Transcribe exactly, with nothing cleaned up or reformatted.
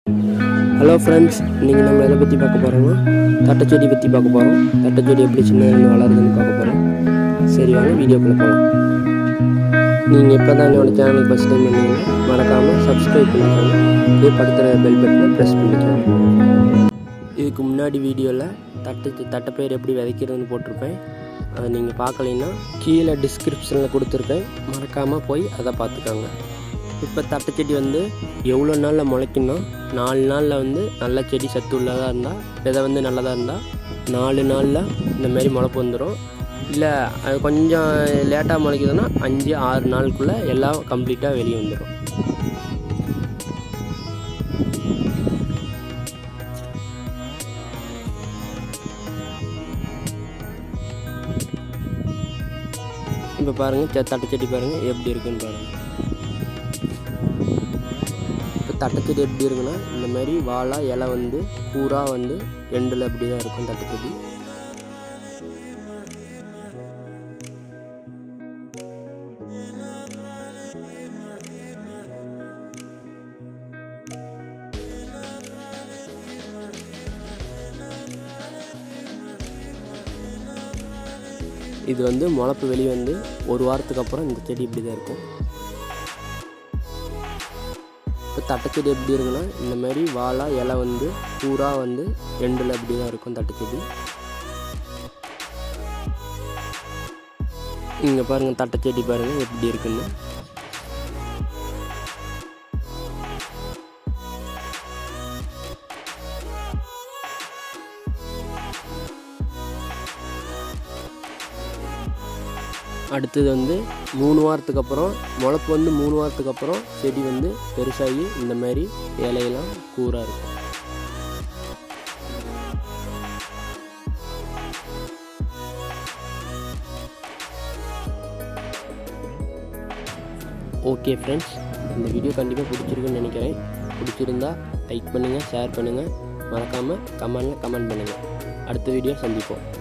Hello friends, நீங்கள் நம்ம எதை பற்றி பார்க்க போகிறோம்னா தட்டைச்செடி பற்றி பார்க்க போகிறோம். தட்டைச்செடி எப்படி சின்ன வளருதுன்னு பார்க்க போகிறோம். சரி வாங்க வீடியோக்குள்ளே போகலாம். நீங்கள் இப்போ தான் என்னோடய சேனலுக்கு ஃபஸ்ட் டைம் பண்ணீங்கன்னா மறக்காமல் சப்ஸ்கிரைப் பண்ணிக்கோங்க. இதே பக்கத்தில் பெல் பட்டனை ப்ரெஸ் பண்ணிக்கோங்க. இதுக்கு முன்னாடி வீடியோவில் தட்டை தட்டைப்பயிர் எப்படி விதைக்கிறதுன்னு போட்டிருப்பேன். அதை நீங்கள் பார்க்கலைன்னா கீழே டிஸ்கிரிப்ஷனில் கொடுத்துருக்கேன், மறக்காமல் போய் அதை பார்த்துக்கோங்க. இப்போ தட்டைச்செடி வந்து எவ்வளோ நாளில் முளைக்குன்னா, நாலு நாளில் வந்து நல்ல செடி சத்து உள்ளதாக இருந்தால், விதை வந்து நல்லதாக இருந்தால் நாலு நாளில் இந்தமாரி முளைப்பு வந்துடும். இல்லை அது கொஞ்சம் லேட்டாக முளைக்குதுன்னா அஞ்சு ஆறு நாளுக்குள்ளே எல்லாம் கம்ப்ளீட்டாக வெளியே வந்துடும். இப்போ பாருங்கள், தட்டைச்செடி பாருங்கள் எப்படி இருக்குன்னு பாருங்கள். இப்போ தட்டைச்செடி எப்படி இருக்குன்னா, இந்த மாதிரி வாழை இலை வந்து பூரா வந்து எண்டில் அப்படி தான் இருக்கும் தட்டைச்செடி. இது வந்து முளைப்பு வெளியே வந்து ஒரு வாரத்துக்கு அப்புறம் இந்த செடி இப்படி தான் இருக்கும். இப்போ தட்டைச்செடி எப்படி இருக்குன்னா, இந்த மாதிரி வாழை இலை வந்து பூரா வந்து எண்டில் அப்படி தான் இருக்கும் தட்டைச்செடி. இங்கே பாருங்கள், தட்டைச்செடி பாருங்கள் எப்படி இருக்குன்னு. அடுத்தது வந்து மூணு வாரத்துக்கு அப்புறம் முளைப்பு வந்து மூணு வாரத்துக்கு அப்புறம் செடி வந்து பெருசாகி இந்த மாதிரி இலையெல்லாம் கூராக இருக்கும். ஓகே ஃப்ரெண்ட்ஸ், இந்த வீடியோ கண்டிப்பாக பிடிச்சிருக்குன்னு நினைக்கிறேன். பிடிச்சிருந்தா லைக் பண்ணுங்கள், ஷேர் பண்ணுங்கள், மறக்காமல் கமெண்டில் கமெண்ட் பண்ணுங்கள். அடுத்த வீடியோ சந்திப்போம்.